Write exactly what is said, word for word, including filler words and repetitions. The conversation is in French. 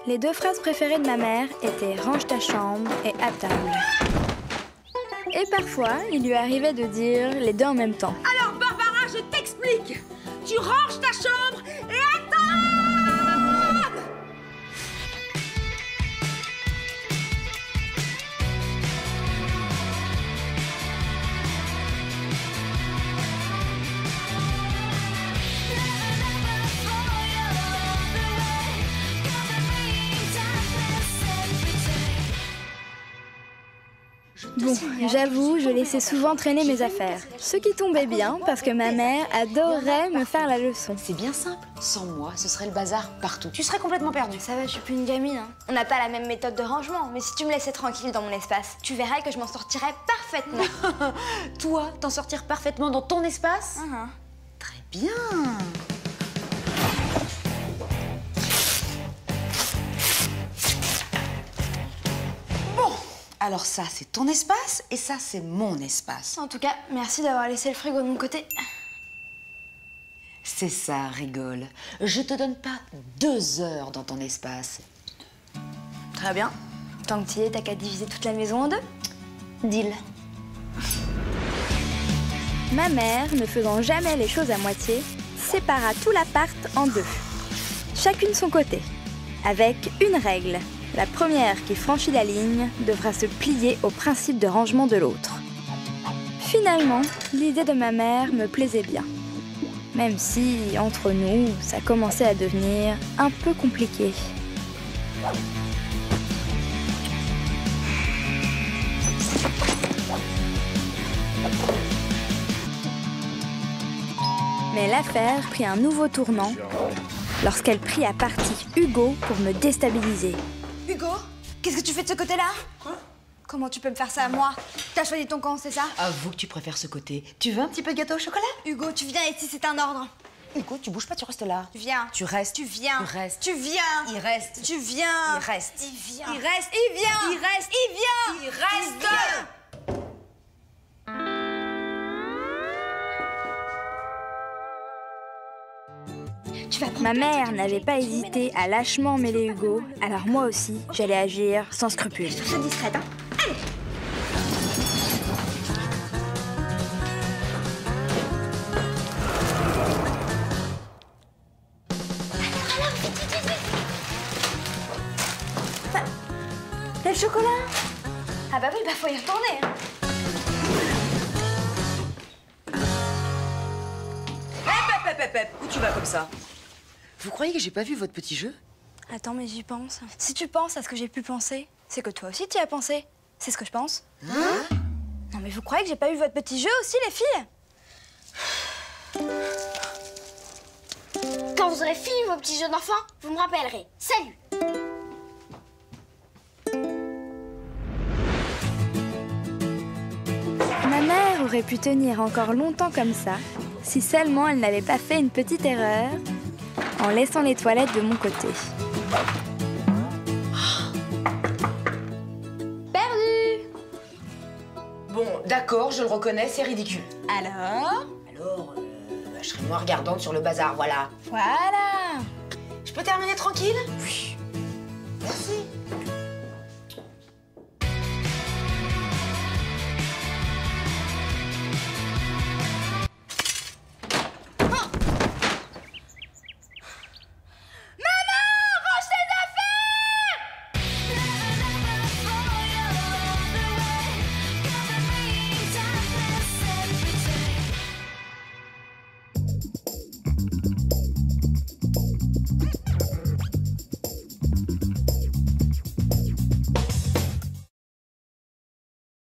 Les deux phrases préférées de ma mère étaient « range ta chambre » et « à table ». Et parfois, il lui arrivait de dire les deux en même temps. Alors Barbara, je t'explique. Tu ranges ta chambre et attends. Bon, j'avoue, je laissais souvent traîner mes affaires. Ce qui tombait bien, parce que ma mère adorait me faire la leçon. C'est bien simple. Sans moi, ce serait le bazar partout. Tu serais complètement perdue. Ça va, je suis plus une gamine. Hein. On n'a pas la même méthode de rangement, mais si tu me laissais tranquille dans mon espace, tu verrais que je m'en sortirais parfaitement. Toi, t'en sortir parfaitement dans ton espace? Uh-huh. Très bien. Alors ça, c'est ton espace et ça, c'est mon espace. En tout cas, merci d'avoir laissé le frigo de mon côté. C'est ça, rigole. Je te donne pas deux heures dans ton espace. Très bien. Tant que tu y es, t'as qu'à diviser toute la maison en deux. Deal. Ma mère, ne faisant jamais les choses à moitié, sépara tout l'appart en deux. Chacune son côté, avec une règle. La première qui franchit la ligne devra se plier au principe de rangement de l'autre. Finalement, l'idée de ma mère me plaisait bien. Même si, entre nous, ça commençait à devenir un peu compliqué. Mais l'affaire prit un nouveau tournant lorsqu'elle prit à partie Hugo pour me déstabiliser. Hugo, qu'est-ce que tu fais de ce côté-là? Quoi? Comment tu peux me faire ça à moi? T'as choisi ton camp, c'est ça? Avoue que tu préfères ce côté. Tu veux un petit peu de gâteau au chocolat? Hugo, tu viens ici, c'est un ordre. Hugo, tu bouges pas, tu restes là. Tu viens. Tu restes. Tu viens. Tu restes. Tu viens. Il reste. Tu viens. Il reste. Il vient. Il reste. Il vient. Il reste. Il vient. Il reste. Tu vas prendre Ma mère n'avait pas hésité à lâchement mêler Hugo, alors moi aussi, j'allais agir sans scrupule. Je suis discrète, hein. Allez. Et le chocolat? Ah bah oui, bah faut y retourner. Hein. Hep, hep, hep, hep. Où tu vas comme ça? Vous croyez que j'ai pas vu votre petit jeu? Attends, mais j'y pense. Si tu penses à ce que j'ai pu penser, c'est que toi aussi tu y as pensé. C'est ce que je pense. Hein? Non mais vous croyez que j'ai pas eu votre petit jeu aussi, les filles? Quand vous aurez fini vos petits jeux d'enfants, vous me rappellerez. Salut! Ma mère aurait pu tenir encore longtemps comme ça, si seulement elle n'avait pas fait une petite erreur en laissant les toilettes de mon côté. Perdu! Bon, d'accord, je le reconnais, c'est ridicule. Alors? Alors, euh, je serai moins regardante sur le bazar, voilà. Voilà. Je peux terminer tranquille? Oui.